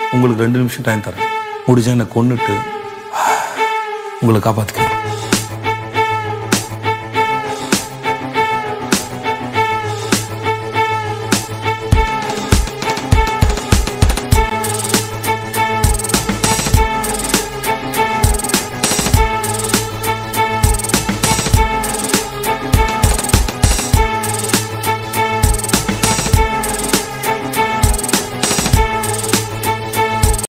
உங்களுக்கு 2 நிமிஷம் டைம் தரேன். முடிஞ்சா என்னை கொன்னுட்டு உங்களை காப்பாற்றிக்க.